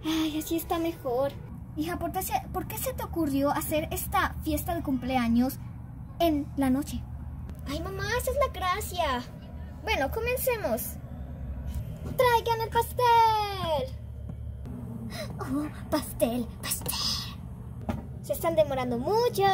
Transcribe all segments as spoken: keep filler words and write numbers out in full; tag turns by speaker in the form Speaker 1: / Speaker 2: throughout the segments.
Speaker 1: Ay, así está mejor. Hija, ¿por qué, se, ¿por qué se te ocurrió hacer esta fiesta de cumpleaños en la noche?
Speaker 2: Ay, mamá, esa es la gracia.
Speaker 1: Bueno, comencemos.
Speaker 2: ¡Traigan el pastel!
Speaker 1: Oh, pastel, pastel.
Speaker 2: Se están demorando mucho.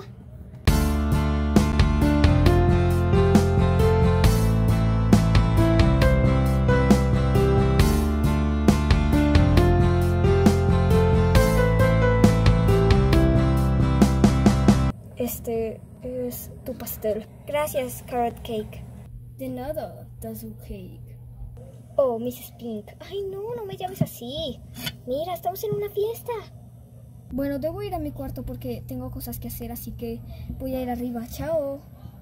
Speaker 2: Este es tu pastel. Gracias, Carrot Cake.
Speaker 1: De nada, Dazzle Cake.
Speaker 2: Oh, missus Pink. Ay, no, no me llames así. Mira, estamos en una fiesta.
Speaker 1: Bueno, debo ir a mi cuarto porque tengo cosas que hacer, así que voy a ir arriba. Chao.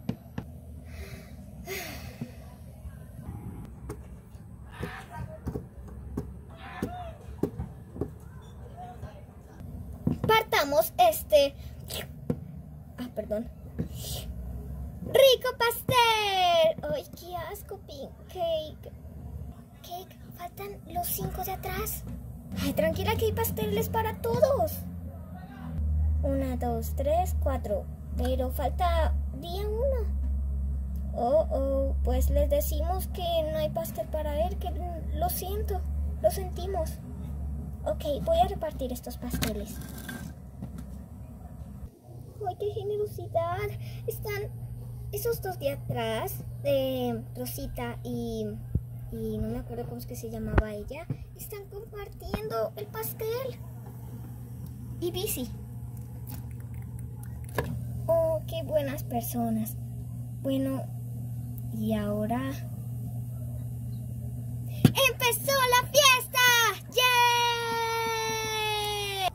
Speaker 2: Partamos este... Ah, perdón. ¡Rico pastel! ¡Ay, qué asco, Pink Cake! Cake, faltan los cinco de atrás. Ay, tranquila que hay pasteles para todos. Una, dos, tres, cuatro. Pero falta día uno. Oh, oh, pues les decimos que no hay pastel para él, que lo siento, lo sentimos. Ok, voy a repartir estos pasteles. ¡Ay, qué generosidad! Están esos dos de atrás, de Rosita y... y no me acuerdo cómo es que se llamaba ella, están compartiendo el pastel. Y Bici. Oh, qué buenas personas. Bueno, y ahora... ¡empezó la fiesta! ¡Yeah!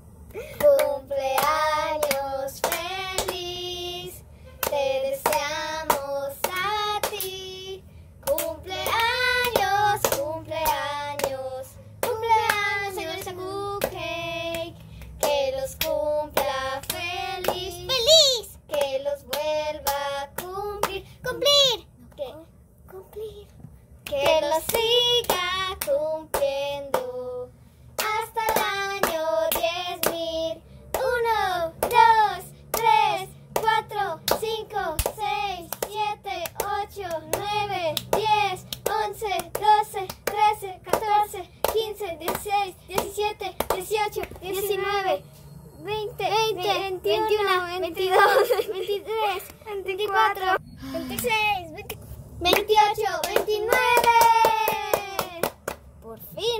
Speaker 2: ¡Cumpleaños feliz! Te deseamos a ti. ¡Cumpleaños, cumpleaños! ¡Cumpleaños, señorita Cupcake! ¡Que los cumpla feliz! ¡Feliz! ¡Que los vuelva a cumplir! ¡Cumplir! ¿Qué? ¡Cumplir! ¡Que los siga cumpliendo hasta el año diez mil! ¡Uno, dos, tres, cuatro, cinco, seis, siete, ocho, nueve, diez, once, doce, trece, catorce, quince, dieciséis, diecisiete, dieciocho, diecinueve, veinte, veintiuno, veintidós, veintitrés, veinticuatro, veintiséis, veintiocho, veintinueve. Por fin.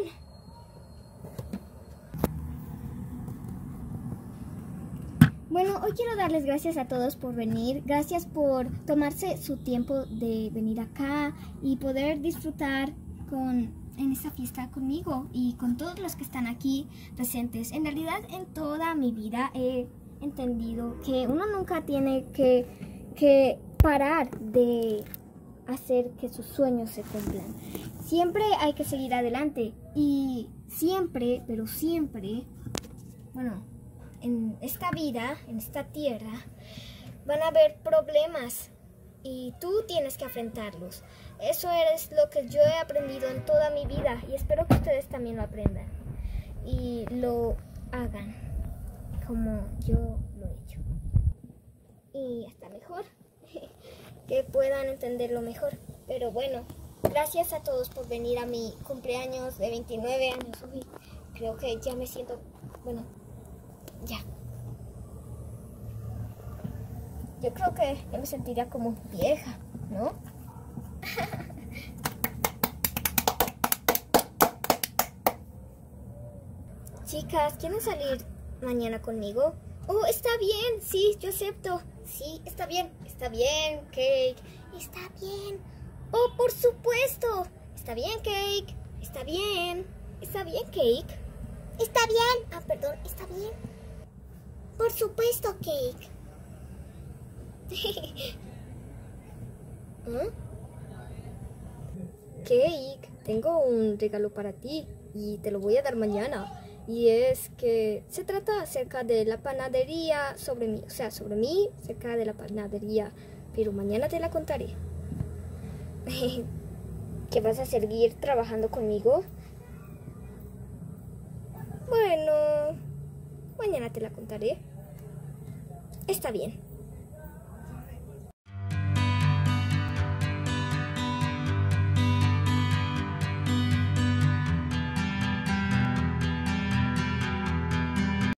Speaker 1: Bueno, hoy quiero darles gracias a todos por venir. Gracias por tomarse su tiempo de venir acá y poder disfrutar con, en esta fiesta conmigo y con todos los que están aquí presentes. En realidad, en toda mi vida he entendido que uno nunca tiene que, que parar de hacer que sus sueños se cumplan. Siempre hay que seguir adelante y siempre, pero siempre, bueno, en esta vida, en esta tierra, van a haber problemas y tú tienes que afrontarlos. Eso es lo que yo he aprendido en toda mi vida y espero que ustedes también lo aprendan y lo hagan como yo lo he hecho. Y hasta mejor, que puedan entenderlo mejor. Pero bueno, gracias a todos por venir a mi cumpleaños de veintinueve años. Uy, creo que ya me siento, bueno, ya. Yo creo que ya me sentiría como vieja, ¿no? Chicas, ¿quieren salir mañana conmigo? Oh, está bien, sí, yo acepto. Sí, está bien, está bien, Cake. Está bien. Oh, por supuesto. Está bien, Cake. Está bien. Está bien, Cake. Está bien. Ah, perdón, está bien. Por supuesto, Cake. ¿Mm? Cake, tengo un regalo para ti y te lo voy a dar mañana. Y es que se trata acerca de la panadería sobre mí, o sea, sobre mí, cerca de la panadería, pero mañana te la contaré. ¿Que vas a seguir trabajando conmigo?
Speaker 2: Bueno, mañana te la contaré. Está bien.